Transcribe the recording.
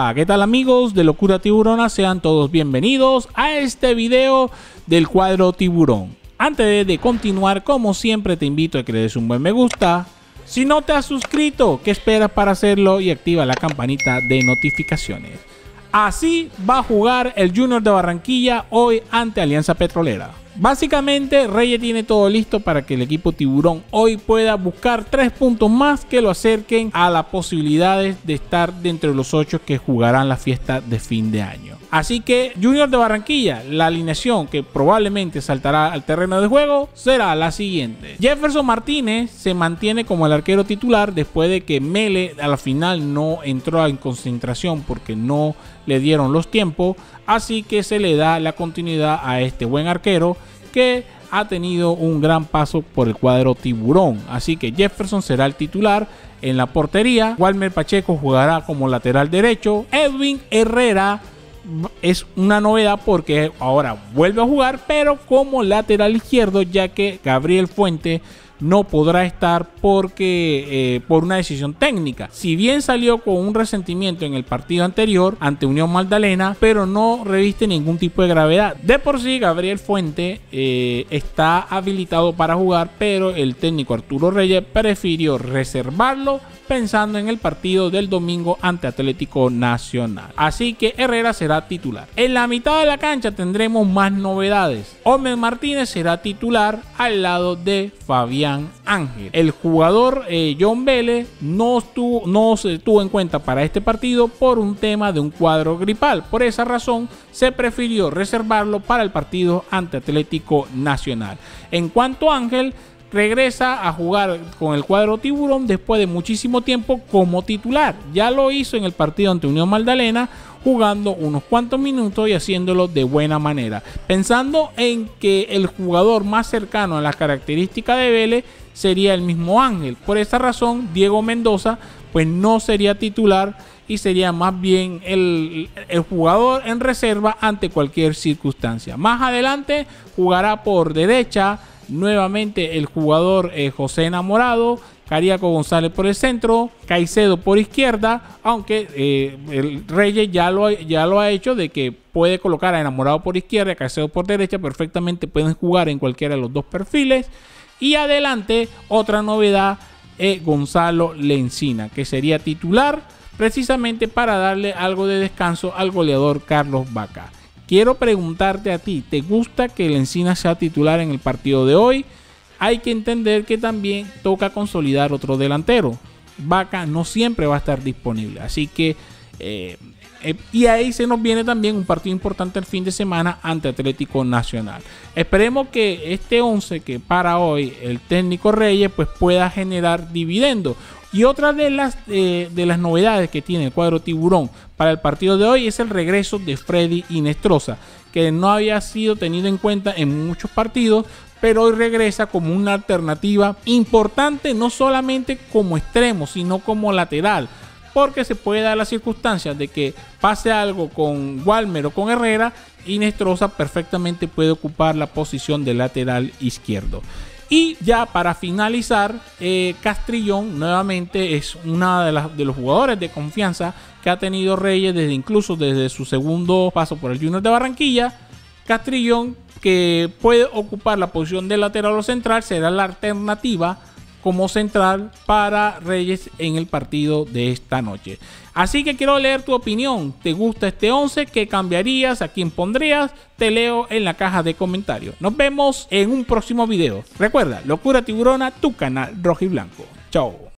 Hola, ¿qué tal amigos de Locura Tiburona? Sean todos bienvenidos a este video del cuadro tiburón. Antes de continuar, como siempre te invito a que le des un buen me gusta. Si no te has suscrito, ¿qué esperas para hacerlo? Y activa la campanita de notificaciones. Así va a jugar el Junior de Barranquilla hoy ante Alianza Petrolera. Básicamente Reyes tiene todo listo para que el equipo tiburón hoy pueda buscar 3 puntos más que lo acerquen a las posibilidades de estar dentro de los 8 que jugarán la fiesta de fin de año. Así que Junior de Barranquilla, la alineación que probablemente saltará al terreno de juego será la siguiente. Jefferson Martínez se mantiene como el arquero titular después de que Mele a la final no entró en concentración porque no le dieron los tiempos, así que se le da la continuidad a este buen arquero que ha tenido un gran paso por el cuadro tiburón. Así que Jefferson será el titular en la portería. Walmer Pacheco jugará como lateral derecho. Edwin Herrera es una novedad porque ahora vuelve a jugar, pero como lateral izquierdo, ya que Gabriel Fuente no podrá estar porque por una decisión técnica. Si bien salió con un resentimiento en el partido anterior ante Unión Magdalena, pero no reviste ningún tipo de gravedad. De por sí Gabriel Fuente está habilitado para jugar, pero el técnico Arturo Reyes prefirió reservarlo pensando en el partido del domingo ante Atlético Nacional. Así que Herrera será titular. En la mitad de la cancha tendremos más novedades. Homer Martínez será titular al lado de Fabián Ángel. El jugador John Vélez no se tuvo en cuenta para este partido por un tema de un cuadro gripal. Por esa razón se prefirió reservarlo para el partido ante Atlético Nacional. En cuanto a Ángel, regresa a jugar con el cuadro tiburón después de muchísimo tiempo como titular. Ya lo hizo en el partido ante Unión Magdalena, jugando unos cuantos minutos y haciéndolo de buena manera, pensando en que el jugador más cercano a las características de Vélez sería el mismo Ángel. Por esa razón Diego Mendoza pues no sería titular y sería más bien el jugador en reserva ante cualquier circunstancia. Más adelante jugará por derecha nuevamente el jugador José Enamorado, Cariaco González por el centro, Caicedo por izquierda, aunque el Reyes ya lo ha hecho de que puede colocar a Enamorado por izquierda y a Caicedo por derecha, perfectamente pueden jugar en cualquiera de los dos perfiles. Y adelante otra novedad es Gonzalo Lencina, que sería titular precisamente para darle algo de descanso al goleador Carlos Vaca. Quiero preguntarte a ti, ¿te gusta que Lencina sea titular en el partido de hoy? Hay que entender que también toca consolidar otro delantero. Vaca no siempre va a estar disponible, así que y ahí se nos viene también un partido importante el fin de semana ante Atlético Nacional. Esperemos que este 11 que para hoy el técnico Reyes pues pueda generar dividendo. Y otra de las novedades que tiene el cuadro tiburón para el partido de hoy es el regreso de Freddy Inestrosa, que no había sido tenido en cuenta en muchos partidos, pero hoy regresa como una alternativa importante, no solamente como extremo, sino como lateral, porque se puede dar las circunstancias de que pase algo con Walmer o con Herrera, Inestrosa perfectamente puede ocupar la posición de lateral izquierdo. Y ya para finalizar, Castrillón nuevamente es una de los jugadores de confianza que ha tenido Reyes incluso desde su segundo paso por el Junior de Barranquilla. Castrillón, que puede ocupar la posición de lateral o central, será la alternativa como central para Reyes en el partido de esta noche. Así que quiero leer tu opinión. ¿Te gusta este 11? ¿Qué cambiarías? ¿A quién pondrías? Te leo en la caja de comentarios. Nos vemos en un próximo video. Recuerda, Locura Tiburona, tu canal rojo y blanco. Chao.